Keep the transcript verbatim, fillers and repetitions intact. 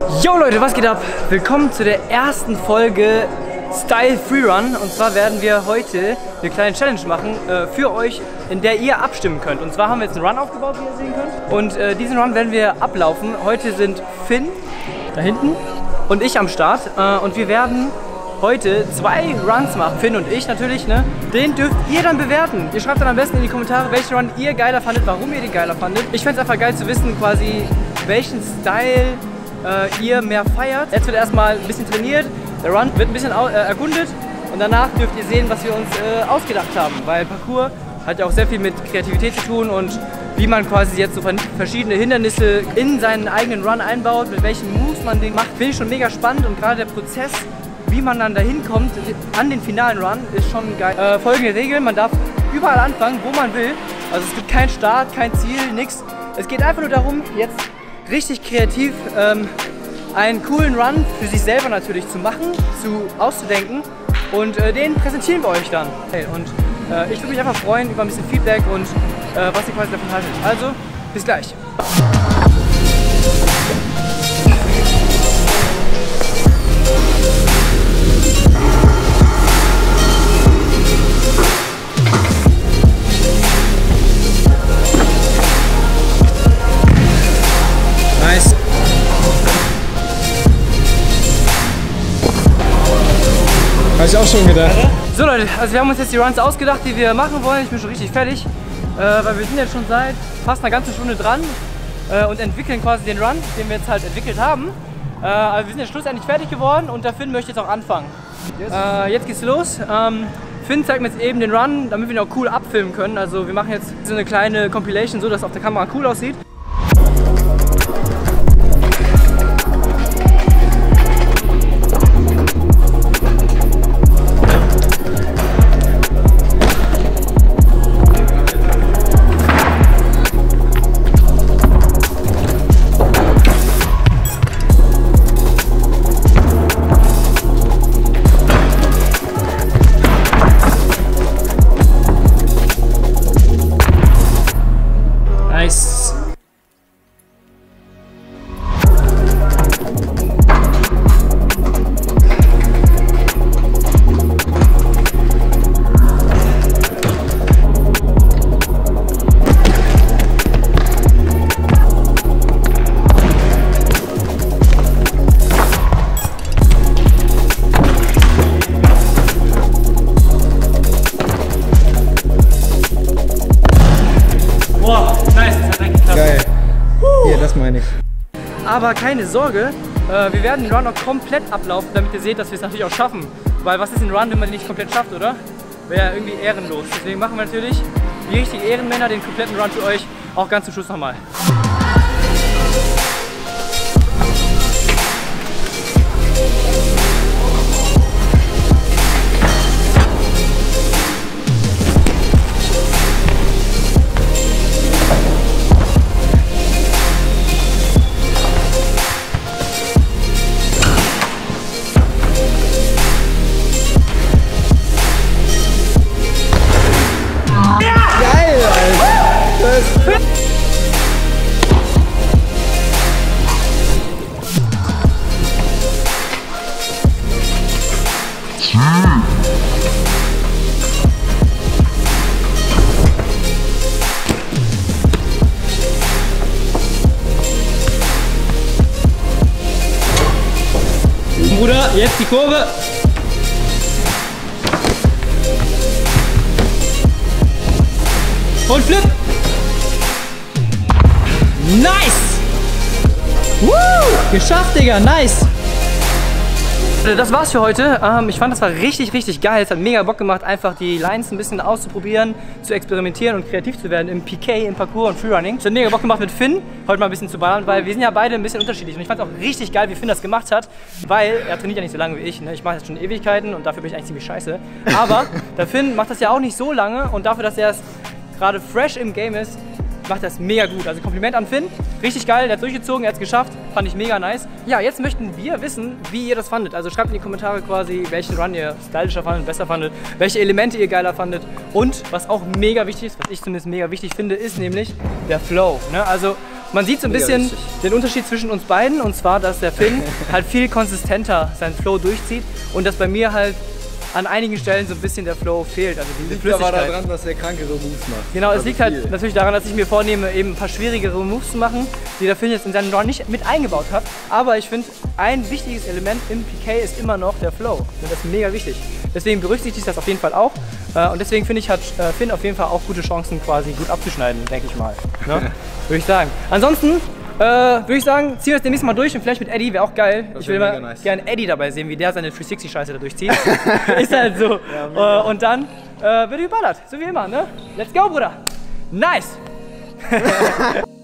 Yo Leute, was geht ab? Willkommen zu der ersten Folge Style Freerun. Und zwar werden wir heute eine kleine Challenge machen äh, für euch, in der ihr abstimmen könnt. Und zwar haben wir jetzt einen Run aufgebaut, wie ihr sehen könnt. Und äh, diesen Run werden wir ablaufen. Heute sind Finn da hinten und ich am Start. Äh, und wir werden heute zwei Runs machen, Finn und ich natürlich, ne? Den dürft ihr dann bewerten. Ihr schreibt dann am besten in die Kommentare, welchen Run ihr geiler fandet, warum ihr den geiler fandet. Ich fände es einfach geil zu wissen, quasi, welchen Style äh, ihr mehr feiert. Jetzt wird erstmal ein bisschen trainiert, der Run wird ein bisschen äh, erkundet und danach dürft ihr sehen, was wir uns äh, ausgedacht haben, weil Parkour hat ja auch sehr viel mit Kreativität zu tun und wie man quasi jetzt so verschiedene Hindernisse in seinen eigenen Run einbaut, mit welchen Moves man den macht, finde ich schon mega spannend und gerade der Prozess, wie man dann dahin kommt an den finalen Run, ist schon geil. Äh, folgende Regel, man darf überall anfangen, wo man will. Also es gibt keinen Start, kein Ziel, nichts. Es geht einfach nur darum, jetzt richtig kreativ ähm, einen coolen Run für sich selber natürlich zu machen, zu auszudenken und äh, den präsentieren wir euch dann. Hey, und äh, ich würde mich einfach freuen über ein bisschen Feedback und äh, was ihr quasi davon haltet. Also, bis gleich. Nice. Habe ich auch schon gedacht. So Leute, also wir haben uns jetzt die Runs ausgedacht, die wir machen wollen. Ich bin schon richtig fertig, äh, weil wir sind jetzt schon seit fast einer ganzen Stunde dran äh, und entwickeln quasi den Run, den wir jetzt halt entwickelt haben. Äh, also wir sind jetzt schlussendlich fertig geworden und der Finn möchte jetzt auch anfangen. Yes. Äh, jetzt geht's los. Ähm, Finn zeigt mir jetzt eben den Run, damit wir ihn auch cool abfilmen können. Also wir machen jetzt so eine kleine Compilation, so dass es auf der Kamera cool aussieht. Nice. Geil. Hier, das meine ich. Aber keine Sorge, äh, wir werden den Run auch komplett ablaufen, damit ihr seht, dass wir es natürlich auch schaffen. Weil was ist ein Run, wenn man den nicht komplett schafft, oder? Wäre ja irgendwie ehrenlos. Deswegen machen wir natürlich die richtigen Ehrenmänner den kompletten Run für euch, auch ganz zum Schluss nochmal. Bruder, jetzt die Kurve. Und Flip. Nice. Woo! Geschafft, Digga. Nice. Das war's für heute. Ähm, ich fand, das war richtig, richtig geil. Es hat mega Bock gemacht, einfach die Lines ein bisschen auszuprobieren, zu experimentieren und kreativ zu werden im P K, im Parkour und Freerunning. Es hat mega Bock gemacht mit Finn, heute mal ein bisschen zu ballern, weil wir sind ja beide ein bisschen unterschiedlich. Und ich fand es auch richtig geil, wie Finn das gemacht hat, weil er trainiert ja nicht so lange wie ich. Ne? Ich mache das schon Ewigkeiten und dafür bin ich eigentlich ziemlich scheiße. Aber der Finn macht das ja auch nicht so lange und dafür, dass er gerade fresh im Game ist, macht das mega gut. Also Kompliment an Finn. Richtig geil, der hat durchgezogen, er hat es geschafft. Fand ich mega nice. Ja, jetzt möchten wir wissen, wie ihr das fandet. Also schreibt in die Kommentare quasi, welchen Run ihr stylischer fandet, besser fandet, welche Elemente ihr geiler fandet. Und was auch mega wichtig ist, was ich zumindest mega wichtig finde, ist nämlich der Flow. Ne? Also Man sieht so ein bisschen richtig. den Unterschied zwischen uns beiden, und zwar, dass der Finn halt viel konsistenter seinen Flow durchzieht und dass bei mir halt an einigen Stellen so ein bisschen der Flow fehlt, also diese Liegt aber Flüssigkeit. daran, dass der krankere Moves macht. Genau, es Also liegt halt viel. natürlich daran, dass ich mir vornehme, eben ein paar schwierigere Moves zu machen, die der Finn jetzt in seinem Run nicht mit eingebaut hat. Aber ich finde, ein wichtiges Element im P K ist immer noch der Flow. Und das ist mega wichtig. Deswegen berücksichtige ich das auf jeden Fall auch. Und deswegen finde ich, hat Finn auf jeden Fall auch gute Chancen, quasi gut abzuschneiden, denke ich mal. Ne? Würde ich sagen. Ansonsten äh, würde ich sagen, ziehen wir das demnächst mal durch und vielleicht mit Eddie, wäre auch geil. Das Ich will wär mal mega nice. gerne Eddie dabei sehen, wie der seine dreihundertsechzig-Scheiße da durchzieht. Ist halt so. Ja, äh, und dann äh, wird geballert, so wie immer, ne? Let's go, Bruder! Nice!